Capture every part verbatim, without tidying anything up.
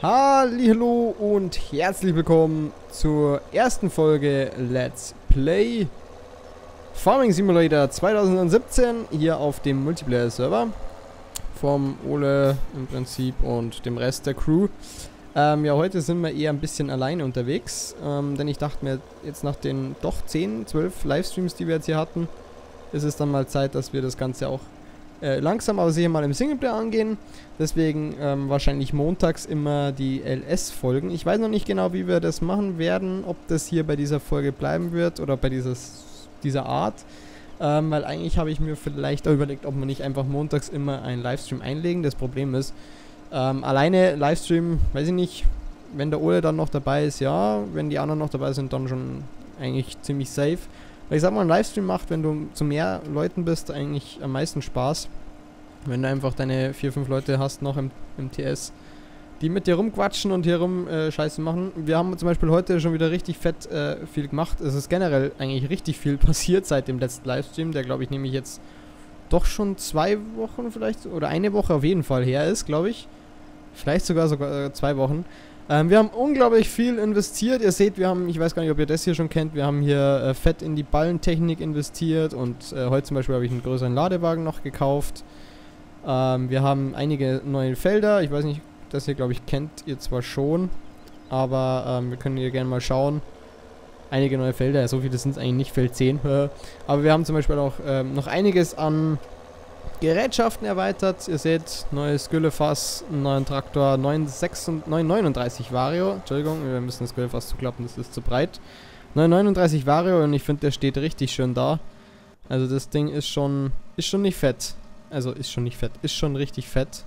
Hallihallo und herzlich willkommen zur ersten Folge Let's Play Farming Simulator zwanzig siebzehn hier auf dem Multiplayer-Server vom Ole im Prinzip und dem Rest der Crew. Ähm, ja, heute sind wir eher ein bisschen alleine unterwegs, ähm, denn ich dachte mir, jetzt nach den doch zehn, zwölf Livestreams, die wir jetzt hier hatten, ist es dann mal Zeit, dass wir das Ganze auch äh, langsam aber sicher mal im Singleplayer angehen. Deswegen ähm, wahrscheinlich montags immer die L S-Folgen. Ich weiß noch nicht genau, wie wir das machen werden, ob das hier bei dieser Folge bleiben wird oder bei dieses, dieser Art. Ähm, weil eigentlich habe ich mir vielleicht auch überlegt, ob wir nicht einfach montags immer einen Livestream einlegen. Das Problem ist, ähm, alleine Livestream, weiß ich nicht, wenn der Ole dann noch dabei ist, ja. Wenn die anderen noch dabei sind, dann schon eigentlich ziemlich safe. Weil ich sag mal, ein Livestream macht, wenn du zu mehr Leuten bist, eigentlich am meisten Spaß. Wenn du einfach deine vier, fünf Leute hast noch im, im T S, die mit dir rumquatschen und hier rum äh, Scheiße machen. Wir haben zum Beispiel heute schon wieder richtig fett äh, viel gemacht. Es ist generell eigentlich richtig viel passiert seit dem letzten Livestream, der glaube ich nämlich jetzt doch schon zwei Wochen vielleicht oder eine Woche auf jeden Fall her ist, glaube ich. Vielleicht sogar sogar äh, zwei Wochen. Ähm, wir haben unglaublich viel investiert. Ihr seht, wir haben, ich weiß gar nicht, ob ihr das hier schon kennt, wir haben hier äh, fett in die Ballentechnik investiert und äh, heute zum Beispiel habe ich einen größeren Ladewagen noch gekauft. Ähm, wir haben einige neue Felder. Ich weiß nicht, das hier, glaube ich, kennt ihr zwar schon, aber ähm, wir können hier gerne mal schauen. Einige neue Felder, so viele sind es eigentlich nicht, Feld zehn. Aber wir haben zum Beispiel auch ähm, noch einiges an Gerätschaften erweitert. Ihr seht, neues Güllefass, einen neuen Traktor, neun neununddreißig Vario. Entschuldigung, wir müssen das Güllefass zuklappen, das ist zu breit. neun neununddreißig Vario und ich finde, der steht richtig schön da. Also das Ding ist schon, ist schon nicht fett. Also ist schon nicht fett, ist schon richtig fett.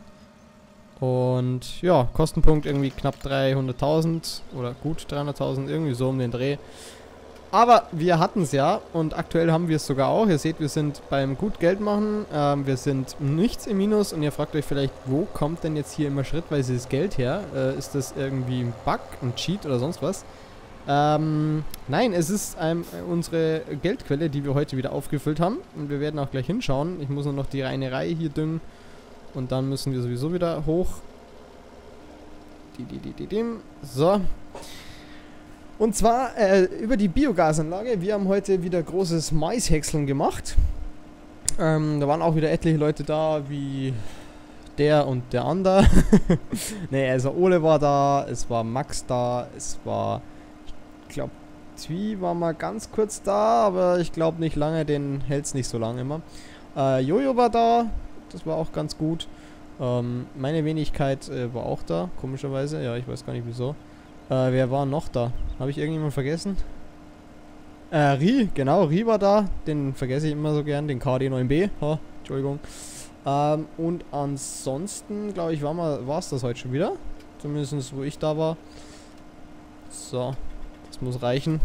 Und ja, Kostenpunkt irgendwie knapp dreihunderttausend oder gut dreihunderttausend, irgendwie so um den Dreh. Aber wir hatten es ja und aktuell haben wir es sogar auch. Ihr seht, wir sind beim gut Geld machen. Ähm, wir sind nichts im Minus und ihr fragt euch vielleicht, wo kommt denn jetzt hier immer schrittweise das Geld her? Äh, ist das irgendwie ein Bug, ein Cheat oder sonst was? Ähm, nein, es ist ähm, unsere Geldquelle, die wir heute wieder aufgefüllt haben. Und wir werden auch gleich hinschauen. Ich muss nur noch die reine Reihe hier düngen. Und dann müssen wir sowieso wieder hoch. Die, die, die, die, die. So. Und zwar äh, über die Biogasanlage. Wir haben heute wieder großes Maishäckseln gemacht. Ähm, da waren auch wieder etliche Leute da, wie der und der andere. Ne, also Ole war da, es war Max da, es war, ich glaube, Zwie war mal ganz kurz da, aber ich glaube nicht lange, den hält es nicht so lange immer. Äh, Jojo war da, das war auch ganz gut. Ähm, meine Wenigkeit äh, war auch da, komischerweise, ja, ich weiß gar nicht wieso. Äh, wer war noch da? Habe ich irgendjemanden vergessen? Äh, Ri, genau, Ri war da. Den vergesse ich immer so gern, den K D neun B. Ha, Entschuldigung. Ähm, und ansonsten, glaube ich, war es das heute schon wieder. Zumindest, wo ich da war. So, das muss reichen.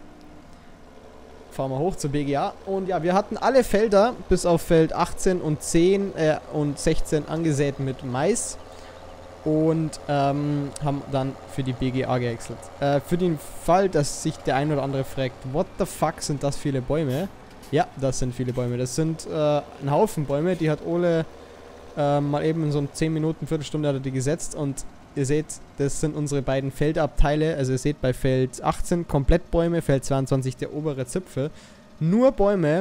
Fahren wir hoch zur B G A. Und ja, wir hatten alle Felder bis auf Feld achtzehn und zehn äh, und sechzehn angesät mit Mais. Und ähm, haben dann für die B G A gehäckselt. Äh, für den Fall, dass sich der ein oder andere fragt, what the fuck sind das viele Bäume? Ja, das sind viele Bäume. Das sind äh, ein Haufen Bäume, die hat Ole äh, mal eben in so zehn Minuten, Viertelstunde hat er die gesetzt. Und ihr seht, das sind unsere beiden Feldabteile. Also ihr seht bei Feld achtzehn komplett Bäume, Feld zweiundzwanzig der obere Zipfel. Nur Bäume.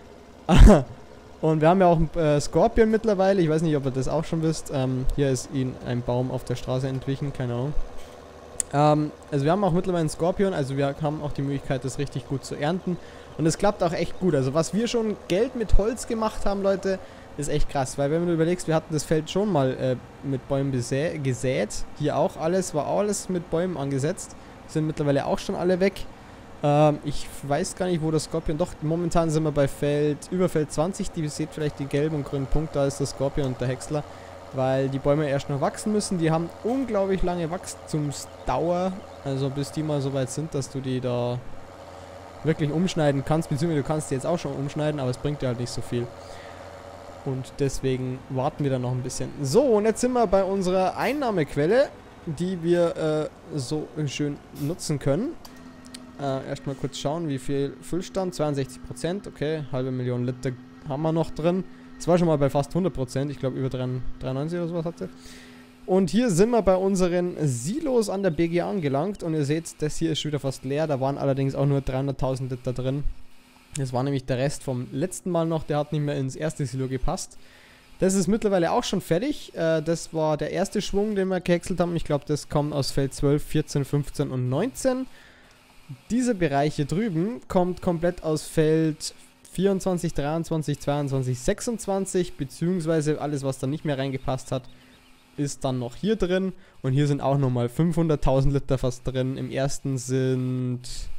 Und wir haben ja auch einen äh, Skorpion mittlerweile. Ich weiß nicht, ob ihr das auch schon wisst. Ähm, hier ist ihnen ein Baum auf der Straße entwichen. Keine Ahnung. Ähm, also wir haben auch mittlerweile einen Skorpion. Also wir haben auch die Möglichkeit, das richtig gut zu ernten. Und es klappt auch echt gut. Also was wir schon Geld mit Holz gemacht haben, Leute, ist echt krass. Weil wenn du überlegst, wir hatten das Feld schon mal äh, mit Bäumen gesät. Hier auch alles, war alles mit Bäumen angesetzt. Sind mittlerweile auch schon alle weg. Ähm, ich weiß gar nicht, wo das Skorpion... Doch, momentan sind wir bei Feld... Über Feld zwanzig. Die seht vielleicht die gelben und grünen Punkte. Da ist das Skorpion und der Häcksler. Weil die Bäume erst noch wachsen müssen. Die haben unglaublich lange Wachstumsdauer. Also bis die mal so weit sind, dass du die da wirklich umschneiden kannst. Beziehungsweise du kannst die jetzt auch schon umschneiden, aber es bringt dir halt nicht so viel. Und deswegen warten wir da noch ein bisschen. So, und jetzt sind wir bei unserer Einnahmequelle, die wir äh, so schön nutzen können. Äh, erstmal kurz schauen, wie viel Füllstand. zweiundsechzig Prozent, okay, halbe Million Liter haben wir noch drin. Das war schon mal bei fast hundert Prozent, ich glaube über dreiundneunzig oder sowas hatte. Und hier sind wir bei unseren Silos an der B G A angelangt. Und ihr seht, das hier ist schon wieder fast leer. Da waren allerdings auch nur dreihunderttausend Liter drin. Das war nämlich der Rest vom letzten Mal noch. Der hat nicht mehr ins erste Silo gepasst. Das ist mittlerweile auch schon fertig. Äh, das war der erste Schwung, den wir gehäckselt haben. Ich glaube, das kommt aus Feld zwölf, vierzehn, fünfzehn und neunzehn. Dieser Bereich hier drüben kommt komplett aus Feld vierundzwanzig, dreiundzwanzig, zweiundzwanzig, sechsundzwanzig. Beziehungsweise alles, was da nicht mehr reingepasst hat, ist dann noch hier drin. Und hier sind auch nochmal fünfhunderttausend Liter fast drin. Im ersten sind...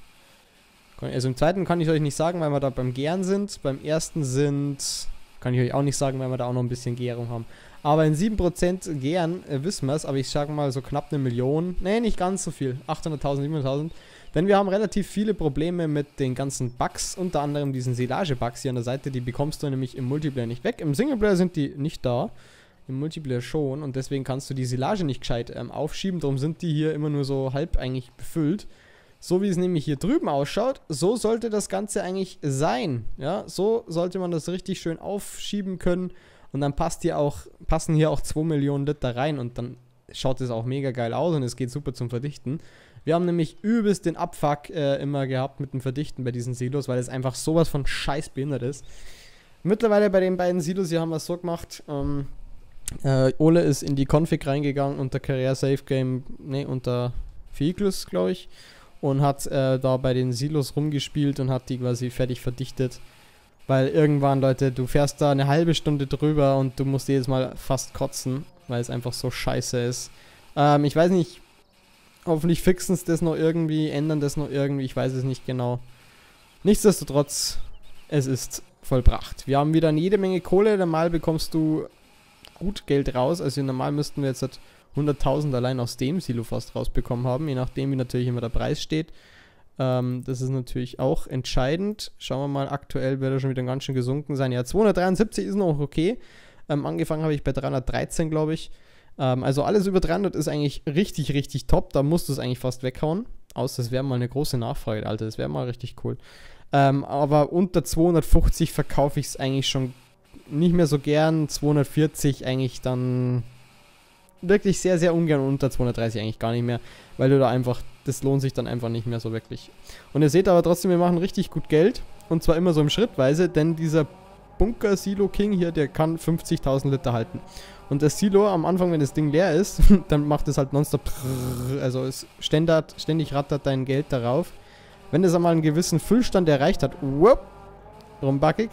Also im zweiten kann ich euch nicht sagen, weil wir da beim Gären sind. Beim ersten sind... Kann ich euch auch nicht sagen, weil wir da auch noch ein bisschen Gärung haben. Aber in sieben Prozent Gären äh, wissen wir es. Aber ich sage mal so knapp eine Million. Ne, nicht ganz so viel. achthunderttausend, siebenhunderttausend. Denn wir haben relativ viele Probleme mit den ganzen Bugs. Unter anderem diesen Silage-Bugs hier an der Seite. Die bekommst du nämlich im Multiplayer nicht weg. Im Singleplayer sind die nicht da. Im Multiplayer schon. Und deswegen kannst du die Silage nicht gescheit ähm, aufschieben. Darum sind die hier immer nur so halb eigentlich befüllt. So wie es nämlich hier drüben ausschaut, so sollte das Ganze eigentlich sein. Ja, so sollte man das richtig schön aufschieben können. Und dann passt hier auch, passen hier auch zwei Millionen Liter rein. Und dann schaut es auch mega geil aus und es geht super zum Verdichten. Wir haben nämlich übelst den Abfuck äh, immer gehabt mit dem Verdichten bei diesen Silos, weil es einfach sowas von scheiß behindert ist. Mittlerweile bei den beiden Silos hier haben wir es so gemacht. Ähm, äh, Ole ist in die Config reingegangen unter Career Safe Game, ne, unter Vehicles, glaube ich. Und hat äh, da bei den Silos rumgespielt und hat die quasi fertig verdichtet. Weil irgendwann, Leute, du fährst da eine halbe Stunde drüber und du musst jedes Mal fast kotzen, weil es einfach so scheiße ist. Ähm, ich weiß nicht, hoffentlich fixen sie das noch irgendwie, ändern das noch irgendwie, ich weiß es nicht genau. Nichtsdestotrotz, es ist vollbracht. Wir haben wieder jede Menge Kohle, normal bekommst du gut Geld raus, also normal müssten wir jetzt halt hunderttausend allein aus dem Silo fast rausbekommen haben, je nachdem wie natürlich immer der Preis steht. Ähm, das ist natürlich auch entscheidend. Schauen wir mal, aktuell wird er schon wieder ganz schön gesunken sein. Ja, zweihundertdreiundsiebzig ist noch okay. Ähm, angefangen habe ich bei dreihundertdreizehn, glaube ich. Ähm, also alles über dreihundert ist eigentlich richtig, richtig top. Da musst du es eigentlich fast weghauen. Außer das wäre mal eine große Nachfrage, Alter. Das wäre mal richtig cool. Ähm, aber unter zweihundertfünfzig verkaufe ich es eigentlich schon nicht mehr so gern. zweihundertvierzig eigentlich dann... wirklich sehr, sehr ungern, unter zweihundertdreißig eigentlich gar nicht mehr, weil du da einfach, das lohnt sich dann einfach nicht mehr so wirklich. Und ihr seht aber trotzdem, wir machen richtig gut Geld und zwar immer so im Schrittweise, denn dieser Bunker Silo King hier, der kann fünfzigtausend Liter halten. Und das Silo am Anfang, wenn das Ding leer ist, dann macht es halt nonstop, also es ständig, ständig rattert dein Geld darauf. Wenn es einmal einen gewissen Füllstand erreicht hat, whoop, rumbackig,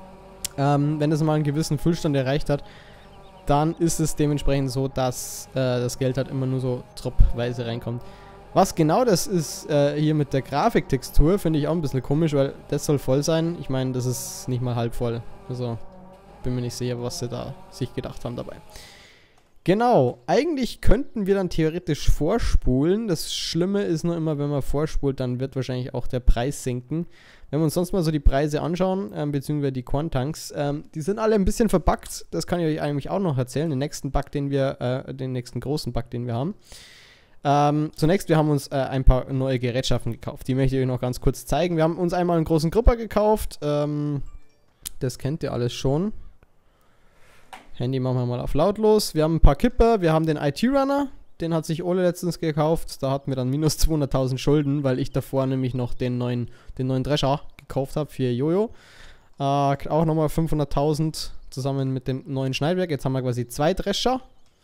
ähm, wenn es mal einen gewissen Füllstand erreicht hat, dann ist es dementsprechend so, dass äh, das Geld halt immer nur so tropfweise reinkommt. Was genau das ist äh, hier mit der Grafiktextur, finde ich auch ein bisschen komisch, weil das soll voll sein. Ich meine, das ist nicht mal halb voll. Also bin mir nicht sicher, was sie da sich gedacht haben dabei. Genau, eigentlich könnten wir dann theoretisch vorspulen. Das Schlimme ist nur immer, wenn man vorspult, dann wird wahrscheinlich auch der Preis sinken. Wenn wir uns sonst mal so die Preise anschauen, ähm, beziehungsweise die Corn-Tanks, ähm, die sind alle ein bisschen verbuggt. Das kann ich euch eigentlich auch noch erzählen. Den nächsten Bug, den wir, äh, den nächsten großen Bug, den wir haben. Ähm, zunächst, wir haben uns äh, ein paar neue Gerätschaften gekauft. Die möchte ich euch noch ganz kurz zeigen. Wir haben uns einmal einen großen Gripper gekauft. Ähm, das kennt ihr alles schon. Handy machen wir mal auf lautlos. Wir haben ein paar Kipper. Wir haben den I T-Runner. Den hat sich Ole letztens gekauft. Da hatten wir dann minus zweihunderttausend Schulden, weil ich davor nämlich noch den neuen, den neuen Drescher gekauft habe für Jojo. Äh, auch nochmal fünfhunderttausend zusammen mit dem neuen Schneidwerk. Jetzt haben wir quasi zwei Drescher.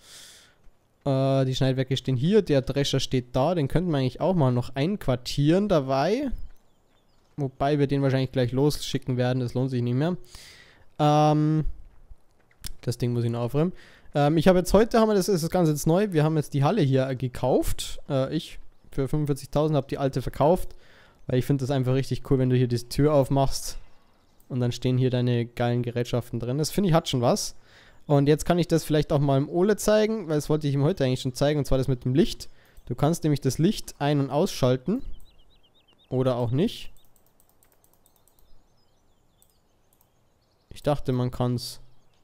Äh, die Schneidwerke stehen hier. Der Drescher steht da. Den könnten wir eigentlich auch mal noch einquartieren dabei. Wobei wir den wahrscheinlich gleich losschicken werden. Das lohnt sich nicht mehr. Ähm... Das Ding muss ich noch aufräumen. Ähm, ich habe jetzt heute, haben wir das, ist das Ganze jetzt neu, wir haben jetzt die Halle hier gekauft. Äh, ich für fünfundvierzigtausend habe die alte verkauft, weil ich finde das einfach richtig cool, wenn du hier die Tür aufmachst und dann stehen hier deine geilen Gerätschaften drin. Das finde ich hat schon was. Und jetzt kann ich das vielleicht auch mal im Ole zeigen, weil das wollte ich ihm heute eigentlich schon zeigen, und zwar das mit dem Licht. Du kannst nämlich das Licht ein- und ausschalten. Oder auch nicht. Ich dachte, man kann es.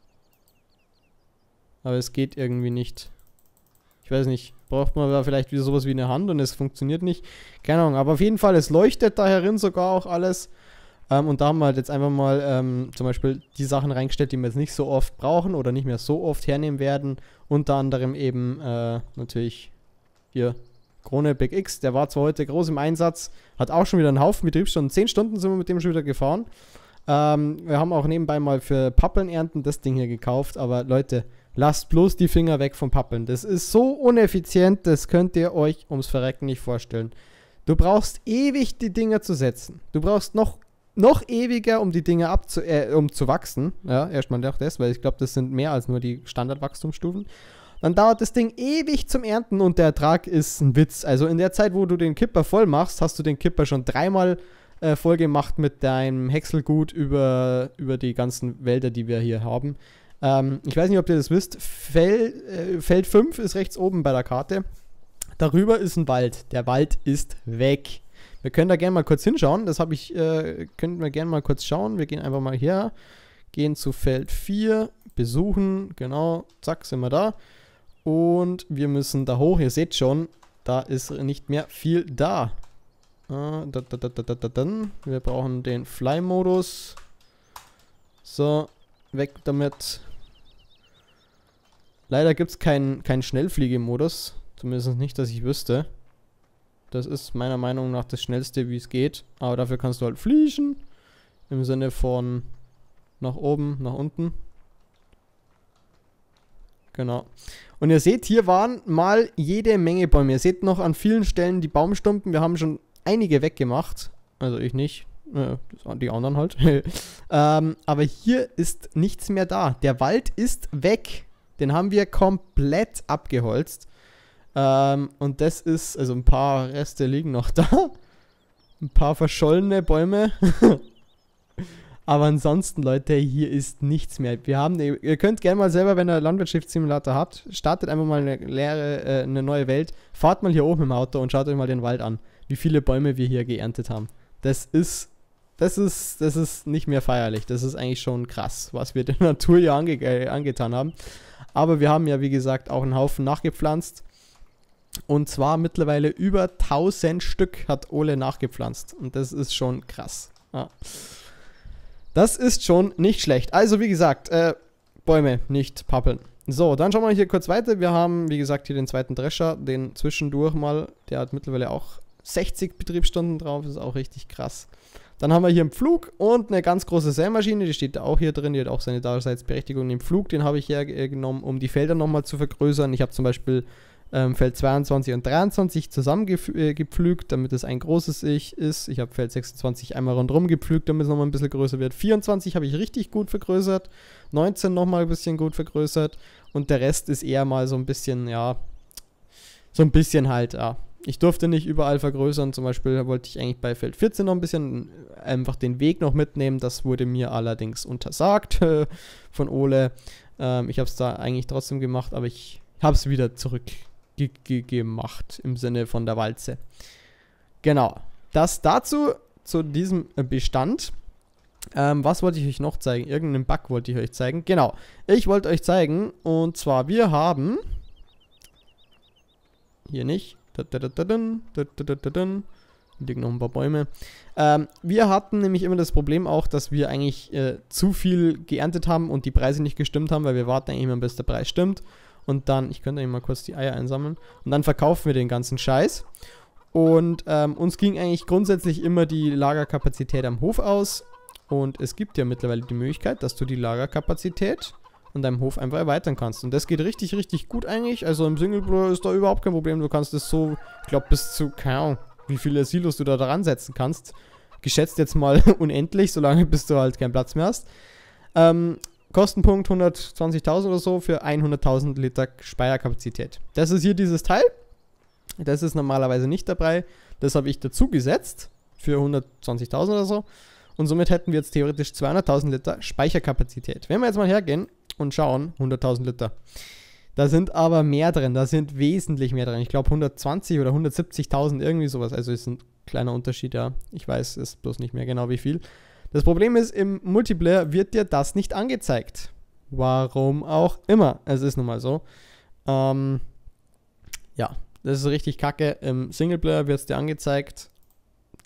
Aber es geht irgendwie nicht. Ich weiß nicht. Braucht man da vielleicht wieder sowas wie eine Hand und es funktioniert nicht. Keine Ahnung. Aber auf jeden Fall, es leuchtet da herin sogar auch alles. Ähm, und da haben wir halt jetzt einfach mal ähm, zum Beispiel die Sachen reingestellt, die wir jetzt nicht so oft brauchen oder nicht mehr so oft hernehmen werden. Unter anderem eben äh, natürlich hier Krone Big X, der war zwar heute groß im Einsatz, hat auch schon wieder einen Haufen Betriebsstunden. zehn Stunden sind wir mit dem schon wieder gefahren. Ähm, wir haben auch nebenbei mal für Pappeln ernten das Ding hier gekauft, aber Leute, lasst bloß die Finger weg vom Pappeln. Das ist so uneffizient, das könnt ihr euch ums Verrecken nicht vorstellen. Du brauchst ewig die Dinger zu setzen. Du brauchst noch, noch ewiger, um die Dinger abzu äh, um zu wachsen. Ja, erstmal auch das, weil ich glaube, das sind mehr als nur die Standardwachstumsstufen. Dann dauert das Ding ewig zum Ernten und der Ertrag ist ein Witz. Also in der Zeit, wo du den Kipper voll machst, hast du den Kipper schon dreimal äh, voll gemacht mit deinem Häckselgut über, über die ganzen Wälder, die wir hier haben. Ähm, ich weiß nicht, ob ihr das wisst. Fel, äh, Feld fünf ist rechts oben bei der Karte. Darüber ist ein Wald. Der Wald ist weg. Wir können da gerne mal kurz hinschauen. Das habe ich, äh, können wir gerne mal kurz schauen. Wir gehen einfach mal hier. Gehen zu Feld vier. Besuchen. Genau. Zack, sind wir da. Und wir müssen da hoch. Ihr seht schon, da ist nicht mehr viel da. Äh, da, da, da, da, da, da. Wir brauchen den Fly-Modus. So, weg damit. Leider gibt es keinen kein Schnellfliegemodus. Zumindest nicht, dass ich wüsste. Das ist meiner Meinung nach das Schnellste, wie es geht. Aber dafür kannst du halt fliegen. Im Sinne von nach oben, nach unten. Genau. Und ihr seht, hier waren mal jede Menge Bäume. Ihr seht noch an vielen Stellen die Baumstumpen. Wir haben schon einige weggemacht. Also ich nicht. Äh, die anderen halt. ähm, aber hier ist nichts mehr da. Der Wald ist weg. Den haben wir komplett abgeholzt. Ähm, und das ist, also ein paar Reste liegen noch da. Ein paar verschollene Bäume. Aber ansonsten, Leute, hier ist nichts mehr. Wir haben, ihr könnt gerne mal selber, wenn ihr Landwirtschaftssimulator habt, startet einfach mal eine leere, äh, eine neue Welt, fahrt mal hier oben im Auto und schaut euch mal den Wald an, wie viele Bäume wir hier geerntet haben. Das ist, das ist, das ist nicht mehr feierlich. Das ist eigentlich schon krass, was wir der Natur hier ange äh, angetan haben. Aber wir haben ja, wie gesagt, auch einen Haufen nachgepflanzt. Und zwar mittlerweile über tausend Stück hat Ole nachgepflanzt. Und das ist schon krass. Ja. Das ist schon nicht schlecht. Also wie gesagt, äh, Bäume, nicht pappeln. So, dann schauen wir hier kurz weiter. Wir haben, wie gesagt, hier den zweiten Drescher, den zwischendurch mal. Der hat mittlerweile auch sechzig Betriebsstunden drauf. Das ist auch richtig krass. Dann haben wir hier einen Pflug und eine ganz große Sämaschine. Die steht auch hier drin. Die hat auch seine Daseinsberechtigung. Den Pflug, den habe ich hergenommen, um die Felder nochmal zu vergrößern. Ich habe zum Beispiel ähm, Feld zweiundzwanzig und dreiundzwanzig zusammengepflügt, äh, damit es ein großes Ich ist. Ich habe Feld sechsundzwanzig einmal rundherum gepflügt, damit es nochmal ein bisschen größer wird. vierundzwanzig habe ich richtig gut vergrößert. neunzehn nochmal ein bisschen gut vergrößert. Und der Rest ist eher mal so ein bisschen, ja, so ein bisschen halt, ja. Ich durfte nicht überall vergrößern. Zum Beispiel wollte ich eigentlich bei Feld vierzehn noch ein bisschen einfach den Weg noch mitnehmen. Das wurde mir allerdings untersagt äh, von Ole. Ähm, ich habe es da eigentlich trotzdem gemacht, aber ich habe es wieder zurückgemacht im Sinne von der Walze. Genau. Das dazu, zu diesem Bestand. Ähm, was wollte ich euch noch zeigen? Irgendeinen Bug wollte ich euch zeigen. Genau. Ich wollte euch zeigen, und zwar wir haben hier nicht. Liegen noch ein paar Bäume. Ähm, wir hatten nämlich immer das Problem auch, dass wir eigentlich äh, zu viel geerntet haben und die Preise nicht gestimmt haben, weil wir warten eigentlich immer, bis der Preis stimmt. Und dann, ich könnte eigentlich mal kurz die Eier einsammeln. Und dann verkaufen wir den ganzen Scheiß. Und ähm, uns ging eigentlich grundsätzlich immer die Lagerkapazität am Hof aus. Und es gibt ja mittlerweile die Möglichkeit, dass du die Lagerkapazität an deinem Hof einfach erweitern kannst. Und das geht richtig, richtig gut eigentlich. Also im Singleplayer ist da überhaupt kein Problem. Du kannst es so, ich glaube, bis zu, keine Ahnung, wie viele Silos du da dran setzen kannst. Geschätzt jetzt mal unendlich, solange bis du halt keinen Platz mehr hast. Ähm, Kostenpunkt hundertzwanzigtausend oder so für hunderttausend Liter Speicherkapazität. Das ist hier dieses Teil. Das ist normalerweise nicht dabei. Das habe ich dazu gesetzt für hundertzwanzigtausend oder so. Und somit hätten wir jetzt theoretisch zweihunderttausend Liter Speicherkapazität. Wenn wir jetzt mal hergehen und schauen, hunderttausend Liter. Da sind aber mehr drin, da sind wesentlich mehr drin. Ich glaube hundertzwanzig oder hundertsiebzigtausend, irgendwie sowas. Also ist ein kleiner Unterschied, ja. Ich weiß, ist bloß nicht mehr genau wie viel. Das Problem ist, im Multiplayer wird dir das nicht angezeigt. Warum auch immer. Es ist nun mal so. Ähm, ja, das ist richtig kacke. Im Singleplayer wird es dir angezeigt.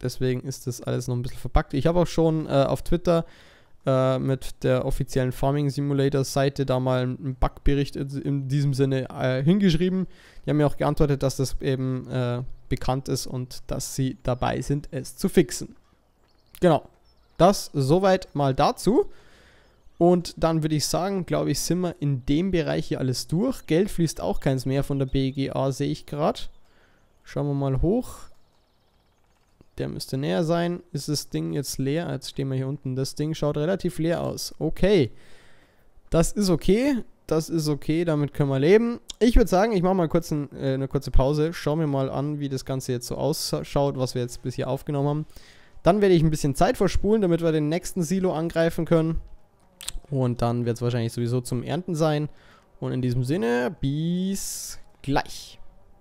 Deswegen ist das alles noch ein bisschen verpackt. Ich habe auch schon äh, auf Twitter äh, mit der offiziellen Farming Simulator Seite da mal einen Bugbericht in diesem Sinne äh, hingeschrieben. Die haben mir auch geantwortet, dass das eben äh, bekannt ist und dass sie dabei sind, es zu fixen. Genau. Das soweit mal dazu. Und dann würde ich sagen, glaube ich, sind wir in dem Bereich hier alles durch. Geld fließt auch keins mehr von der B G A, sehe ich gerade. Schauen wir mal hoch. Der müsste näher sein. Ist das Ding jetzt leer? Jetzt stehen wir hier unten. Das Ding schaut relativ leer aus. Okay. Das ist okay. Das ist okay. Damit können wir leben. Ich würde sagen, ich mache mal kurz ein, äh, eine kurze Pause. Schauen wir mal an, wie das Ganze jetzt so ausschaut, was wir jetzt bis hier aufgenommen haben. Dann werde ich ein bisschen Zeit verspulen, damit wir den nächsten Silo angreifen können. Und dann wird es wahrscheinlich sowieso zum Ernten sein. Und in diesem Sinne, bis gleich.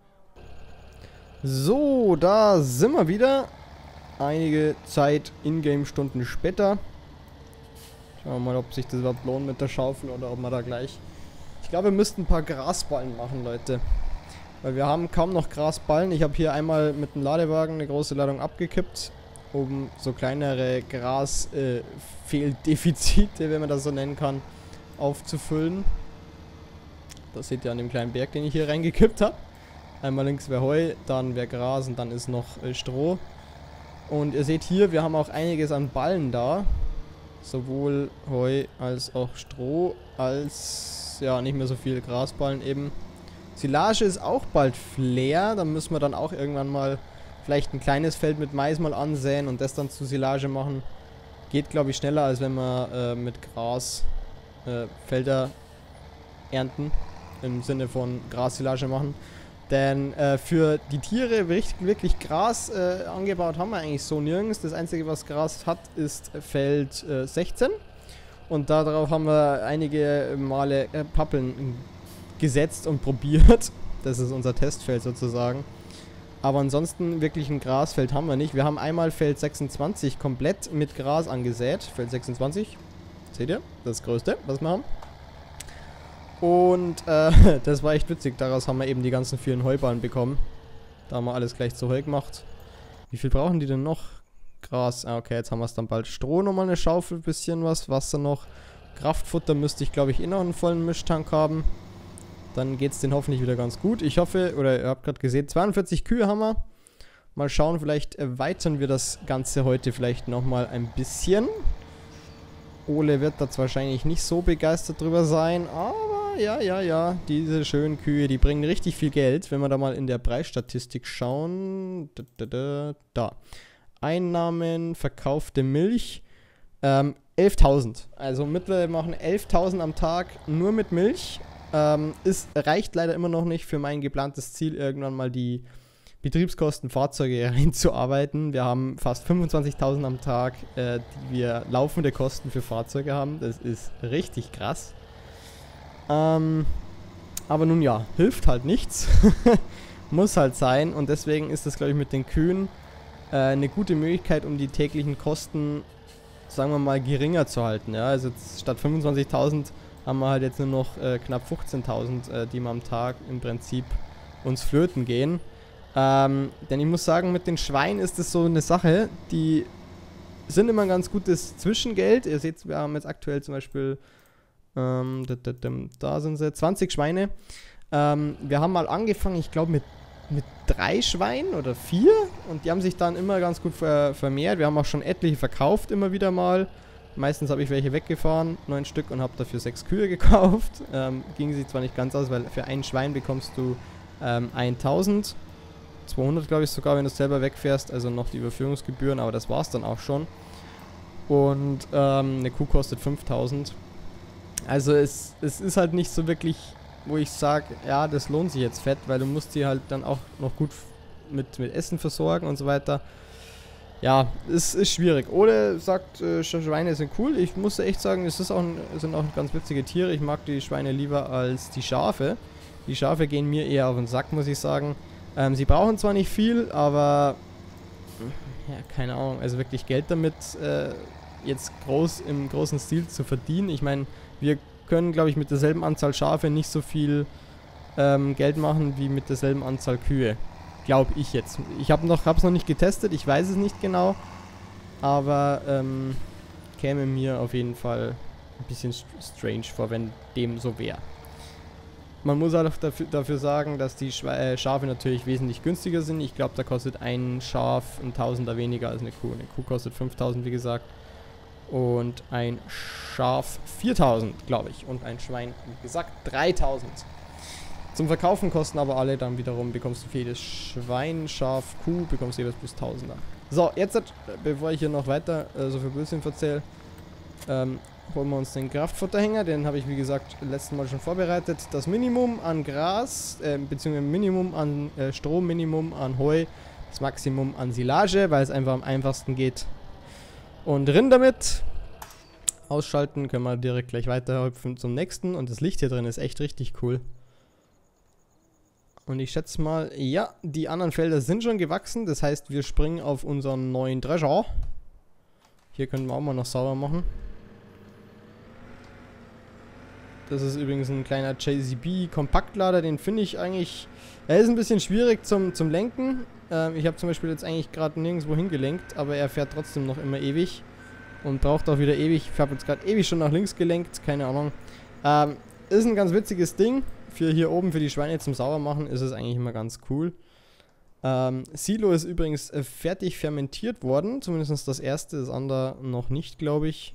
So, da sind wir wieder. Einige Zeit, Ingame-Stunden später. Schauen wir mal, ob sich das überhaupt lohnt mit der Schaufel oder ob wir da gleich... Ich glaube, wir müssten ein paar Grasballen machen, Leute. Weil wir haben kaum noch Grasballen. Ich habe hier einmal mit dem Ladewagen eine große Ladung abgekippt, um so kleinere Grasfehldefizite, äh, wenn man das so nennen kann, aufzufüllen. Das seht ihr an dem kleinen Berg, den ich hier reingekippt habe. Einmal links wäre Heu, dann wäre Gras und dann ist noch äh, Stroh. Und ihr seht hier, wir haben auch einiges an Ballen da. Sowohl Heu als auch Stroh, als ja nicht mehr so viele Grasballen eben. Silage ist auch bald leer, da müssen wir dann auch irgendwann mal vielleicht ein kleines Feld mit Mais mal ansäen und das dann zu Silage machen. Geht, glaube ich, schneller, als wenn wir äh, mit Gras äh, Felder ernten. Im Sinne von Grassilage machen. Denn äh, für die Tiere richtig, wirklich Gras äh, angebaut haben wir eigentlich so nirgends. Das einzige, was Gras hat, ist Feld äh, sechzehn. Und darauf haben wir einige Male äh, Pappeln gesetzt und probiert. Das ist unser Testfeld sozusagen. Aber ansonsten wirklich ein Grasfeld haben wir nicht. Wir haben einmal Feld sechsundzwanzig komplett mit Gras angesät. Feld sechsundzwanzig. Seht ihr? Das größte, was wir haben. Und äh, das war echt witzig. Daraus haben wir eben die ganzen vielen Heuballen bekommen. Da haben wir alles gleich zu Heu gemacht. Wie viel brauchen die denn noch? Gras. Ah, okay, jetzt haben wir es dann bald. Stroh nochmal eine Schaufel, bisschen was. Wasser noch. Kraftfutter müsste ich, glaube ich, eh noch einen vollen Mischtank haben. Dann geht es denen hoffentlich wieder ganz gut. Ich hoffe, oder ihr habt gerade gesehen, zweiundvierzig Kühe haben wir. Mal schauen, vielleicht erweitern wir das Ganze heute vielleicht nochmal ein bisschen. Ole wird da wahrscheinlich nicht so begeistert drüber sein, aber ja, ja, ja, diese schönen Kühe, die bringen richtig viel Geld. Wenn wir da mal in der Preisstatistik schauen, da, da, da, da. Einnahmen, verkaufte Milch, ähm, elftausend. Also mittlerweile machen elftausend am Tag nur mit Milch. Ähm, es reicht leider immer noch nicht für mein geplantes Ziel, irgendwann mal die Betriebskosten Fahrzeuge reinzuarbeiten. Wir haben fast fünfundzwanzigtausend am Tag, äh, die wir laufende Kosten für Fahrzeuge haben. Das ist richtig krass. Ähm, aber nun ja, hilft halt nichts. Muss halt sein. Und deswegen ist das, glaube ich, mit den Kühen äh, eine gute Möglichkeit, um die täglichen Kosten, sagen wir mal, geringer zu halten. Ja? Also jetzt statt fünfundzwanzigtausend haben wir halt jetzt nur noch äh, knapp fünfzehntausend, äh, die wir am Tag im Prinzip uns flöten gehen. Ähm, denn ich muss sagen, mit den Schweinen ist es so eine Sache, die sind immer ein ganz gutes Zwischengeld. Ihr seht, wir haben jetzt aktuell zum Beispiel, ähm, da, da, da, da sind sie, zwanzig Schweine. Ähm, wir haben mal angefangen, ich glaube mit, mit drei Schweinen oder vier und die haben sich dann immer ganz gut ver vermehrt. Wir haben auch schon etliche verkauft immer wieder mal. Meistens habe ich welche weggefahren, neun Stück, und habe dafür sechs Kühe gekauft. Ähm, ging sich zwar nicht ganz aus, weil für ein Schwein bekommst du ähm, eintausend. zweihundert, glaube ich, sogar, wenn du es selber wegfährst, also noch die Überführungsgebühren, aber das war es dann auch schon. Und ähm, eine Kuh kostet fünftausend. Also es, es ist halt nicht so wirklich, wo ich sage, ja, das lohnt sich jetzt fett, weil du musst die halt dann auch noch gut mit, mit Essen versorgen und so weiter. Ja, es ist schwierig. Ole sagt, äh, Schweine sind cool. Ich muss echt sagen, es ist auch ein, sind auch ganz witzige Tiere. Ich mag die Schweine lieber als die Schafe. Die Schafe gehen mir eher auf den Sack, muss ich sagen. Ähm, sie brauchen zwar nicht viel, aber ja, keine Ahnung, also wirklich Geld damit äh, jetzt groß im großen Stil zu verdienen. Ich meine, wir können, glaube ich, mit derselben Anzahl Schafe nicht so viel ähm, Geld machen wie mit derselben Anzahl Kühe. Glaube ich jetzt. Ich habe noch, hab's noch nicht getestet, ich weiß es nicht genau. Aber ähm, käme mir auf jeden Fall ein bisschen strange vor, wenn dem so wäre. Man muss auch dafür, dafür sagen, dass die Schwe äh, Schafe natürlich wesentlich günstiger sind. Ich glaube, da kostet ein Schaf ein Tausender weniger als eine Kuh. Eine Kuh kostet fünftausend, wie gesagt. Und ein Schaf viertausend, glaube ich. Und ein Schwein, wie gesagt, dreitausend. Zum Verkaufen kosten aber alle dann wiederum, bekommst du für jedes Schwein, Schaf, Kuh, bekommst du jedes plus Tausender. So, jetzt, bevor ich hier noch weiter äh, so viel Blödsinn erzähle, ähm, holen wir uns den Kraftfutterhänger. Den habe ich, wie gesagt, letzten Mal schon vorbereitet. Das Minimum an Gras, äh, beziehungsweise Minimum an äh, Stroh, Minimum an Heu, das Maximum an Silage, weil es einfach am einfachsten geht. Und drin damit. Ausschalten, können wir direkt gleich weiterhüpfen zum nächsten. Und das Licht hier drin ist echt richtig cool. Und ich schätze mal, ja, die anderen Felder sind schon gewachsen. Das heißt, wir springen auf unseren neuen Drescher. Hier können wir auch mal noch sauber machen. Das ist übrigens ein kleiner J C B Kompaktlader. Den finde ich eigentlich... Er ist ein bisschen schwierig zum, zum Lenken. Ähm, ich habe zum Beispiel jetzt eigentlich gerade nirgendwo hingelenkt, aber er fährt trotzdem noch immer ewig. Und braucht auch wieder ewig. Ich habe jetzt gerade ewig schon nach links gelenkt. Keine Ahnung. Ähm, ist ein ganz witziges Ding. Für hier oben, für die Schweine zum Saubermachen, ist es eigentlich immer ganz cool. Ähm, Silo ist übrigens äh, fertig fermentiert worden. Zumindest das erste, das andere noch nicht, glaube ich.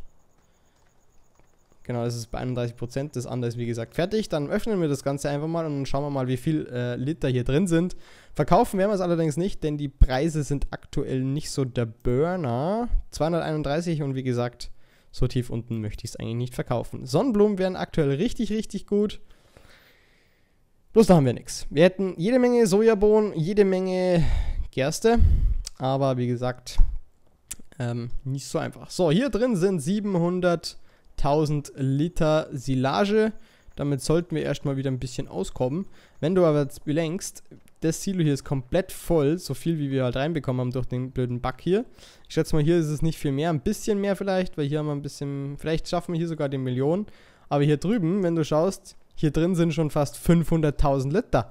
Genau, das ist bei einunddreißig Prozent. Das andere ist, wie gesagt, fertig. Dann öffnen wir das Ganze einfach mal und dann schauen wir mal, wie viel äh, Liter hier drin sind. Verkaufen werden wir es allerdings nicht, denn die Preise sind aktuell nicht so der Burner. zweihunderteinunddreißig und wie gesagt, so tief unten möchte ich es eigentlich nicht verkaufen. Sonnenblumen wären aktuell richtig, richtig gut. Bloß da haben wir nichts. Wir hätten jede Menge Sojabohnen, jede Menge Gerste. Aber wie gesagt, ähm, nicht so einfach. So, hier drin sind siebenhunderttausend Liter Silage. Damit sollten wir erstmal wieder ein bisschen auskommen. Wenn du aber jetzt belenkst, das Silo hier ist komplett voll. So viel, wie wir halt reinbekommen haben durch den blöden Bug hier. Ich schätze mal, hier ist es nicht viel mehr. Ein bisschen mehr vielleicht, weil hier haben wir ein bisschen... Vielleicht schaffen wir hier sogar die Million. Aber hier drüben, wenn du schaust... Hier drin sind schon fast fünfhunderttausend Liter.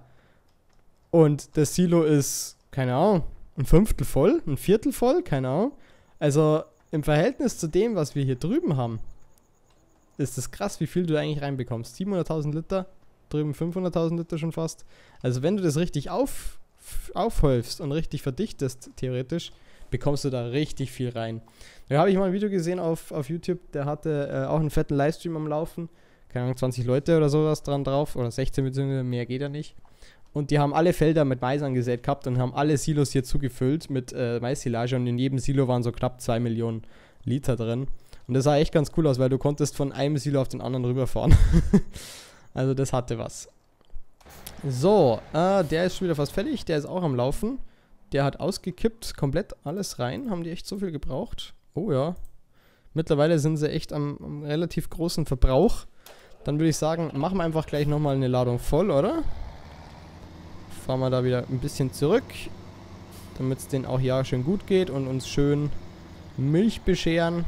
Und das Silo ist, keine Ahnung, ein Fünftel voll, ein Viertel voll, keine Ahnung. Also im Verhältnis zu dem, was wir hier drüben haben, ist es krass, wie viel du eigentlich reinbekommst. siebenhunderttausend Liter, drüben fünfhunderttausend Liter schon fast. Also wenn du das richtig auf, aufhäufst und richtig verdichtest, theoretisch, bekommst du da richtig viel rein. Da habe ich mal ein Video gesehen auf, auf YouTube, der hatte äh, auch einen fetten Livestream am Laufen. Keine Ahnung, zwanzig Leute oder sowas dran drauf. Oder sechzehn bzw. mehr geht ja nicht. Und die haben alle Felder mit Mais angesät gehabt und haben alle Silos hier zugefüllt mit äh, Mais-Silage. Und in jedem Silo waren so knapp zwei Millionen Liter drin. Und das sah echt ganz cool aus, weil du konntest von einem Silo auf den anderen rüberfahren. Also das hatte was. So, äh, der ist schon wieder fast fertig. Der ist auch am Laufen. Der hat ausgekippt, komplett alles rein. Haben die echt so viel gebraucht? Oh ja. Mittlerweile sind sie echt am, am relativ großen Verbrauch. Dann würde ich sagen, machen wir einfach gleich nochmal eine Ladung voll, oder? Fahren wir da wieder ein bisschen zurück, damit es denen auch ja schön gut geht und uns schön Milch bescheren.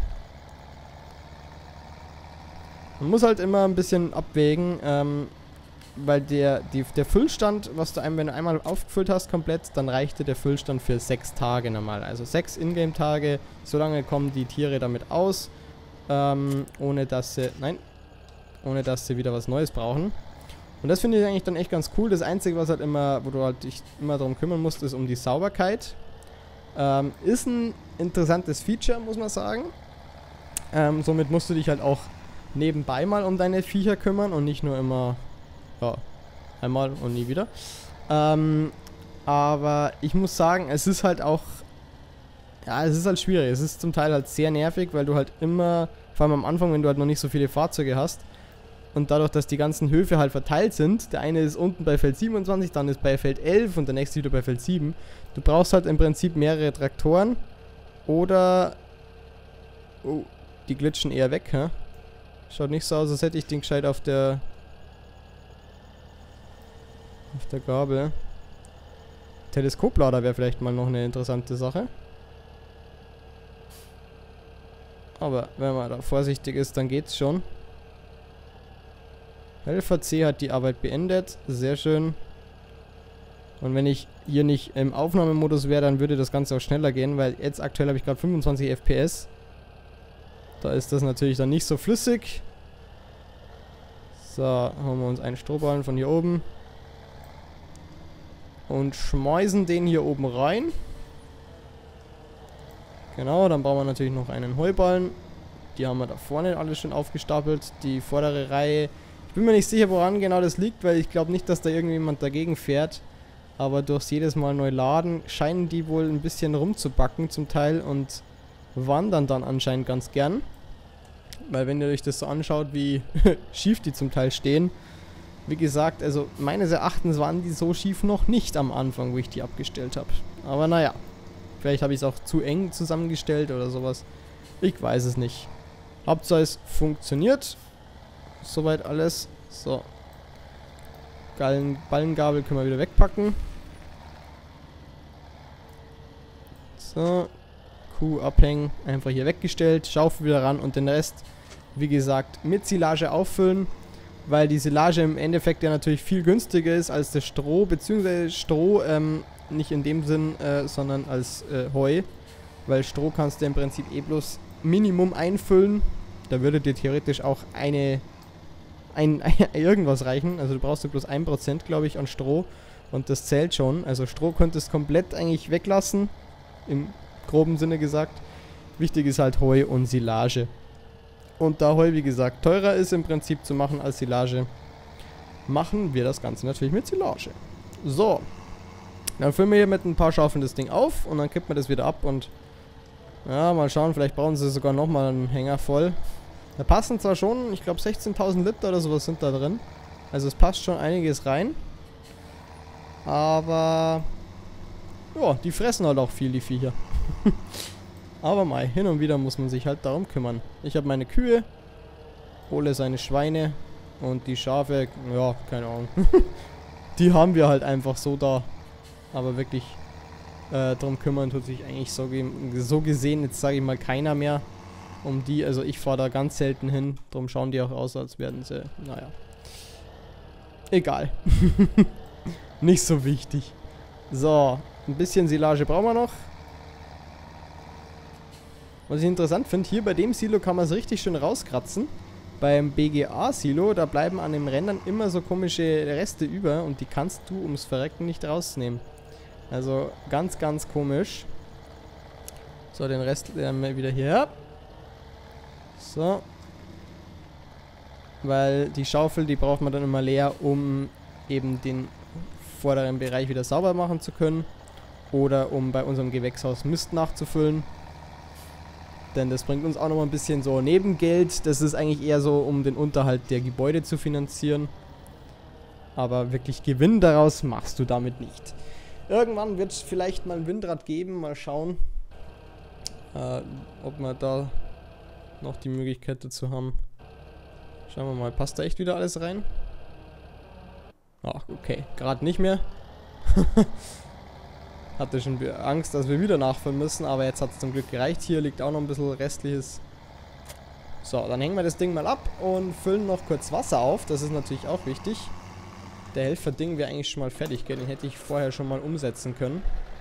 Man muss halt immer ein bisschen abwägen, ähm, weil der, die, der Füllstand, was du einem, wenn du einmal aufgefüllt hast komplett, dann reichte der Füllstand für sechs Tage normal. Also sechs Ingame-Tage, so lange kommen die Tiere damit aus, ähm, ohne dass sie, nein, ohne dass sie wieder was Neues brauchen. Und das finde ich eigentlich dann echt ganz cool. Das Einzige, was halt immer, wo du halt dich immer darum kümmern musst, ist um die Sauberkeit. Ähm, ist ein interessantes Feature, muss man sagen. Ähm, somit musst du dich halt auch nebenbei mal um deine Viecher kümmern und nicht nur immer, ja, einmal und nie wieder. Ähm, aber ich muss sagen, es ist halt auch, ja, es ist halt schwierig. Es ist zum Teil halt sehr nervig, weil du halt immer, vor allem am Anfang, wenn du halt noch nicht so viele Fahrzeuge hast, und dadurch, dass die ganzen Höfe halt verteilt sind, der eine ist unten bei Feld siebenundzwanzig, dann ist bei Feld elf und der nächste wieder bei Feld sieben. Du brauchst halt im Prinzip mehrere Traktoren oder... Oh, die glitschen eher weg, hä? Schaut nicht so aus, als hätte ich den gescheit auf der... auf der Gabel. Teleskoplader wäre vielleicht mal noch eine interessante Sache. Aber wenn man da vorsichtig ist, dann geht's schon. Helfer C hat die Arbeit beendet. Sehr schön. Und wenn ich hier nicht im Aufnahmemodus wäre, dann würde das Ganze auch schneller gehen, weil jetzt aktuell habe ich gerade fünfundzwanzig F P S. Da ist das natürlich dann nicht so flüssig. So, holen wir uns einen Strohballen von hier oben. Und schmeißen den hier oben rein. Genau, dann brauchen wir natürlich noch einen Heuballen. Die haben wir da vorne alles schon aufgestapelt. Die vordere Reihe. Ich bin mir nicht sicher, woran genau das liegt, weil ich glaube nicht, dass da irgendjemand dagegen fährt. Aber durchs jedes Mal neu laden scheinen die wohl ein bisschen rumzubacken zum Teil und wandern dann anscheinend ganz gern. Weil wenn ihr euch das so anschaut, wie schief die zum Teil stehen. Wie gesagt, also meines Erachtens waren die so schief noch nicht am Anfang, wo ich die abgestellt habe. Aber naja, vielleicht habe ich es auch zu eng zusammengestellt oder sowas. Ich weiß es nicht. Hauptsache es funktioniert. Soweit alles. So. Gallen, Ballengabel können wir wieder wegpacken. So. Kuh abhängen. Einfach hier weggestellt. Schaufel wieder ran und den Rest, wie gesagt, mit Silage auffüllen. Weil die Silage im Endeffekt ja natürlich viel günstiger ist als das Stroh. Beziehungsweise Stroh, ähm, nicht in dem Sinn, äh, sondern als äh, Heu. Weil Stroh kannst du im Prinzip eh bloß Minimum einfüllen. Da würde dir theoretisch auch eine... Ein, irgendwas reichen, also du brauchst du bloß ein Prozent, glaube ich, an Stroh und das zählt schon. Also Stroh könntest du komplett eigentlich weglassen, im groben Sinne gesagt. Wichtig ist halt Heu und Silage. Und da Heu, wie gesagt, teurer ist im Prinzip zu machen als Silage, machen wir das Ganze natürlich mit Silage. So, dann füllen wir hier mit ein paar Schaufeln das Ding auf und dann kippen wir das wieder ab und ja, mal schauen, vielleicht brauchen sie sogar nochmal einen Hänger voll. Da passen zwar schon, ich glaube sechzehntausend Liter oder sowas sind da drin. Also es passt schon einiges rein. Aber ja, die fressen halt auch viel, die Viecher. Aber mal, hin und wieder muss man sich halt darum kümmern. Ich habe meine Kühe, Ole seine Schweine und die Schafe, ja, keine Ahnung. Die haben wir halt einfach so da. Aber wirklich äh, darum kümmern tut sich eigentlich so, ge so gesehen, jetzt sage ich mal, keiner mehr. Um die, also ich fahre da ganz selten hin, darum schauen die auch aus, als werden sie, naja. Egal. Nicht so wichtig. So, ein bisschen Silage brauchen wir noch. Was ich interessant finde, hier bei dem Silo kann man es richtig schön rauskratzen. Beim B G A-Silo, da bleiben an den Rändern immer so komische Reste über und die kannst du ums Verrecken nicht rausnehmen. Also ganz, ganz komisch. So, den Rest nehmen wir wieder hierher. So. Weil die Schaufel, die braucht man dann immer leer, um eben den vorderen Bereich wieder sauber machen zu können. Oder um bei unserem Gewächshaus Mist nachzufüllen. Denn das bringt uns auch noch mal ein bisschen so Nebengeld. Das ist eigentlich eher so, um den Unterhalt der Gebäude zu finanzieren. Aber wirklich Gewinn daraus machst du damit nicht. Irgendwann wird es vielleicht mal ein Windrad geben. Mal schauen, äh, ob wir da noch die Möglichkeit dazu haben. Schauen wir mal, passt da echt wieder alles rein? Ach, okay, gerade nicht mehr. Hatte schon Angst, dass wir wieder nachfüllen müssen, aber jetzt hat es zum Glück gereicht. Hier liegt auch noch ein bisschen restliches. So, dann hängen wir das Ding mal ab und füllen noch kurz Wasser auf. Das ist natürlich auch wichtig. Der Helfer-Ding wäre eigentlich schon mal fertig, gell? Den hätte ich vorher schon mal umsetzen können.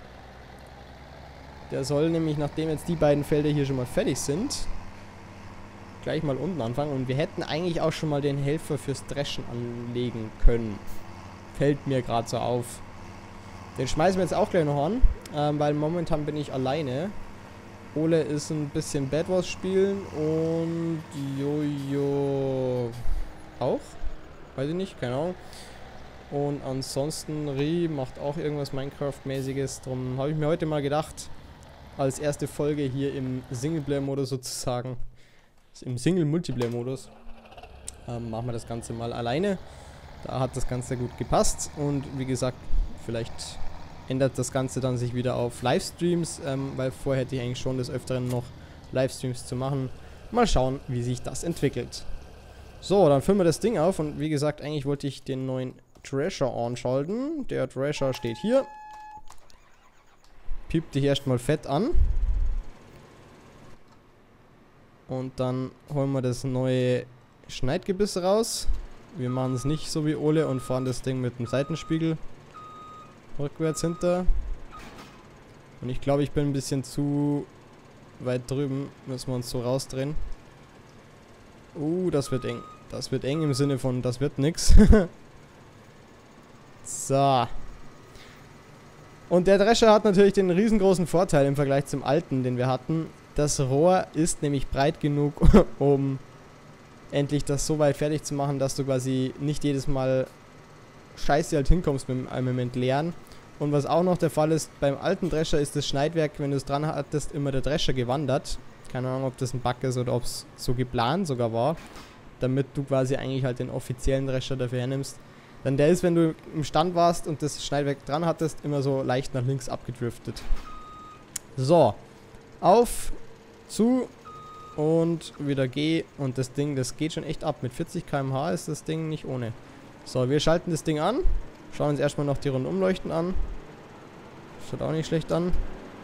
Der soll nämlich, nachdem jetzt die beiden Felder hier schon mal fertig sind, gleich mal unten anfangen. Und wir hätten eigentlich auch schon mal den Helfer fürs Dreschen anlegen können. Fällt mir gerade so auf. Den schmeißen wir jetzt auch gleich noch an, ähm, weil momentan bin ich alleine. Ole ist ein bisschen Bad Wars spielen und Jojo auch. Weiß ich nicht, keine Ahnung. Und ansonsten Ri macht auch irgendwas Minecraft-mäßiges. Darum habe ich mir heute mal gedacht, als erste Folge hier im Singleplayer-Modus sozusagen, im Single-Multiplayer-Modus, ähm, machen wir das Ganze mal alleine. Da hat das Ganze gut gepasst und wie gesagt, vielleicht ändert das Ganze dann sich wieder auf Livestreams, ähm, weil vorher hätte ich eigentlich schon des Öfteren noch Livestreams zu machen. Mal schauen, wie sich das entwickelt. So, dann füllen wir das Ding auf und wie gesagt, eigentlich wollte ich den neuen Thrasher anschalten. Der Thrasher steht hier. Piept dich erstmal fett an. Und dann holen wir das neue Schneidgebiss raus. Wir machen es nicht so wie Ole und fahren das Ding mit dem Seitenspiegel. rückwärts hinter. Und ich glaube, ich bin ein bisschen zu weit drüben. Müssen wir uns so rausdrehen. Uh, das wird eng. Das wird eng im Sinne von, das wird nix. So. Und der Drescher hat natürlich den riesengroßen Vorteil im Vergleich zum alten, den wir hatten. Das Rohr ist nämlich breit genug, um endlich das so weit fertig zu machen, dass du quasi nicht jedes Mal scheiße halt hinkommst mit einem Entleeren. Und was auch noch der Fall ist, beim alten Drescher ist das Schneidwerk, wenn du es dran hattest, immer der Drescher gewandert. Keine Ahnung, ob das ein Bug ist oder ob es so geplant sogar war, damit du quasi eigentlich halt den offiziellen Drescher dafür hernimmst. Denn der ist, wenn du im Stand warst und das Schneidwerk dran hattest, immer so leicht nach links abgedriftet. So, auf, zu und wieder G und das Ding, das geht schon echt ab. Mit vierzig Kilometer pro Stunde ist das Ding nicht ohne. So, wir schalten das Ding an, schauen uns erstmal noch die Rundumleuchten an. Schaut auch nicht schlecht an.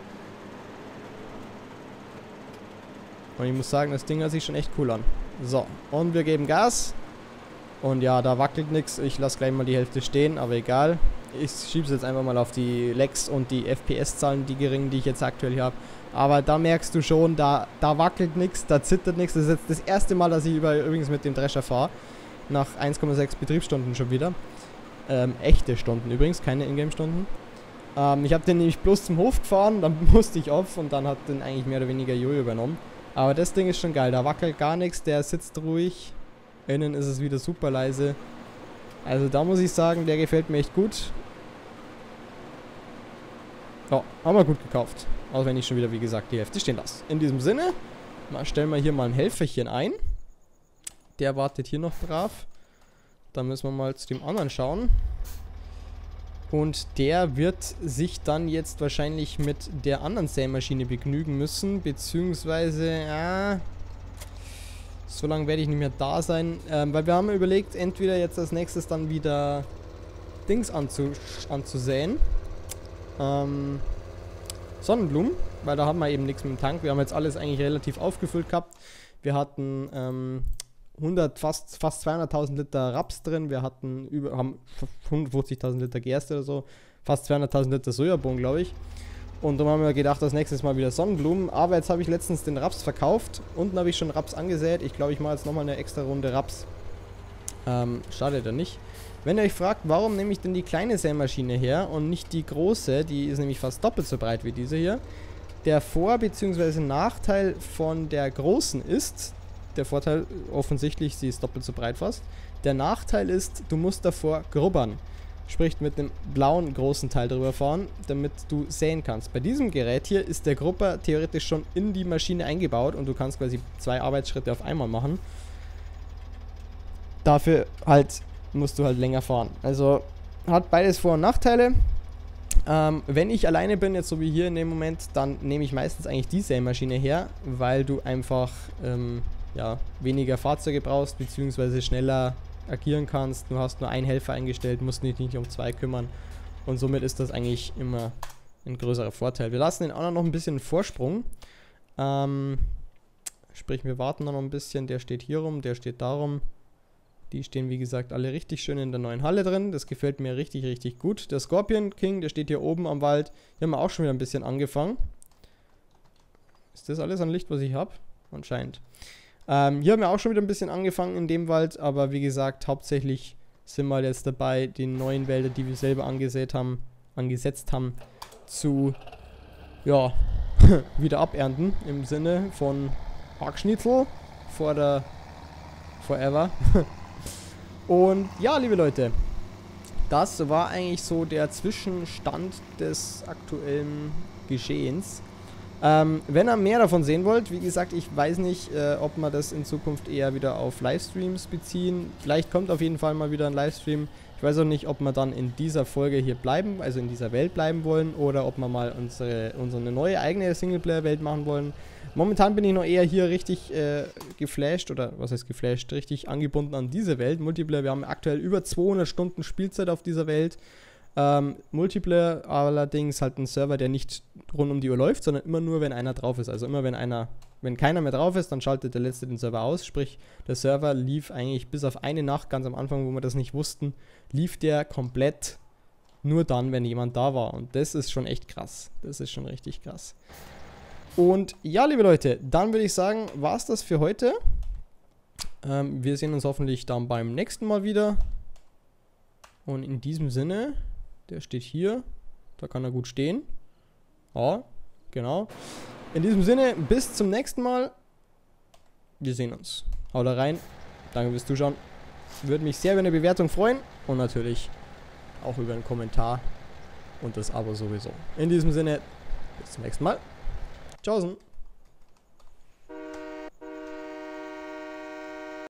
Und ich muss sagen, das Ding hört sich schon echt cool an. So, und wir geben Gas. Und ja, da wackelt nichts. Ich lasse gleich mal die Hälfte stehen, aber egal. Ich schiebe es jetzt einfach mal auf die Lags und die F P S-Zahlen, die geringen, die ich jetzt aktuell habe. Aber da merkst du schon, da, da wackelt nichts, da zittert nichts. Das ist jetzt das erste Mal, dass ich über, übrigens mit dem Drescher fahre. Nach eins Komma sechs Betriebsstunden schon wieder. Ähm, echte Stunden übrigens, keine Ingame-Stunden. Ähm, ich habe den nämlich bloß zum Hof gefahren, dann musste ich auf und dann hat den eigentlich mehr oder weniger Jojo übernommen. Aber das Ding ist schon geil, da wackelt gar nichts, der sitzt ruhig. Innen ist es wieder super leise. Also da muss ich sagen, der gefällt mir echt gut. Ja, haben wir gut gekauft. Auch wenn ich schon wieder, wie gesagt, die Hälfte stehen lasse. In diesem Sinne, mal stellen wir hier mal ein Helferchen ein. Der wartet hier noch brav. Dann müssen wir mal zu dem anderen schauen. Und der wird sich dann jetzt wahrscheinlich mit der anderen Sämaschine begnügen müssen. Beziehungsweise, ja... So lange werde ich nicht mehr da sein, ähm, weil wir haben überlegt, entweder jetzt als nächstes dann wieder Dings anzu anzusäen. Ähm, Sonnenblumen, weil da haben wir eben nichts mit dem Tank. Wir haben jetzt alles eigentlich relativ aufgefüllt gehabt. Wir hatten ähm, hundert, fast, fast zweihunderttausend Liter Raps drin. Wir hatten über, haben hundertfünfzigtausend Liter Gerste oder so. Fast zweihunderttausend Liter Sojabohnen, glaube ich. Und dann haben wir gedacht, das nächste Mal wieder Sonnenblumen. Aber jetzt habe ich letztens den Raps verkauft. Unten habe ich schon Raps angesät. Ich glaube, ich mache jetzt nochmal eine extra Runde Raps. Ähm, schadet ja nicht. Wenn ihr euch fragt, warum nehme ich denn die kleine Sämaschine her und nicht die große, die ist nämlich fast doppelt so breit wie diese hier. Der Vor- bzw. Nachteil von der großen ist, der Vorteil offensichtlich, sie ist doppelt so breit fast. Der Nachteil ist, du musst davor grubbern. Sprich mit einem blauen großen Teil drüber fahren, damit du säen kannst. Bei diesem Gerät hier ist der Grubber theoretisch schon in die Maschine eingebaut und du kannst quasi zwei Arbeitsschritte auf einmal machen. Dafür halt musst du halt länger fahren. Also hat beides Vor- und Nachteile. Ähm, wenn ich alleine bin, jetzt so wie hier in dem Moment, dann nehme ich meistens eigentlich die Sämaschine her, weil du einfach ähm, ja, weniger Fahrzeuge brauchst, beziehungsweise schneller agieren kannst. Du hast nur einen Helfer eingestellt, musst dich nicht um zwei kümmern und somit ist das eigentlich immer ein größerer Vorteil. Wir lassen den anderen noch ein bisschen Vorsprung. Ähm, sprich, wir warten noch ein bisschen. Der steht hier rum, der steht da rum. Die stehen, wie gesagt, alle richtig schön in der neuen Halle drin. Das gefällt mir richtig, richtig gut. Der Scorpion King, der steht hier oben am Wald. Hier haben wir auch schon wieder ein bisschen angefangen. Ist das alles an Licht, was ich habe? Anscheinend. Ähm, hier haben wir auch schon wieder ein bisschen angefangen in dem Wald, aber wie gesagt, hauptsächlich sind wir jetzt dabei, die neuen Wälder, die wir selber angesät haben, angesetzt haben, zu, ja, wieder abernten, im Sinne von Hackschnitzel for the forever. Und ja, liebe Leute, das war eigentlich so der Zwischenstand des aktuellen Geschehens. Ähm, wenn ihr mehr davon sehen wollt, wie gesagt, ich weiß nicht, äh, ob wir das in Zukunft eher wieder auf Livestreams beziehen. Vielleicht kommt auf jeden Fall mal wieder ein Livestream. Ich weiß auch nicht, ob wir dann in dieser Folge hier bleiben, also in dieser Welt bleiben wollen, oder ob wir mal unsere, unsere neue eigene Singleplayer-Welt machen wollen. Momentan bin ich noch eher hier richtig äh, geflasht, oder was heißt geflasht, richtig angebunden an diese Welt. Multiplayer, wir haben aktuell über zweihundert Stunden Spielzeit auf dieser Welt. Ähm, Multiplayer allerdings halt ein Server, der nicht rund um die Uhr läuft, sondern immer nur, wenn einer drauf ist. Also immer, wenn einer, wenn keiner mehr drauf ist, dann schaltet der Letzte den Server aus. Sprich, der Server lief eigentlich bis auf eine Nacht, ganz am Anfang, wo wir das nicht wussten, lief der komplett nur dann, wenn jemand da war. Und das ist schon echt krass. Das ist schon richtig krass. Und ja, liebe Leute, dann würde ich sagen, war es das für heute. Ähm, wir sehen uns hoffentlich dann beim nächsten Mal wieder. Und in diesem Sinne, der steht hier. Da kann er gut stehen. Ja, genau. In diesem Sinne, bis zum nächsten Mal. Wir sehen uns. Haut rein. Danke fürs Zuschauen. Würde mich sehr über eine Bewertung freuen. Und natürlich auch über einen Kommentar. Und das Abo sowieso. In diesem Sinne, bis zum nächsten Mal. Tschaußen.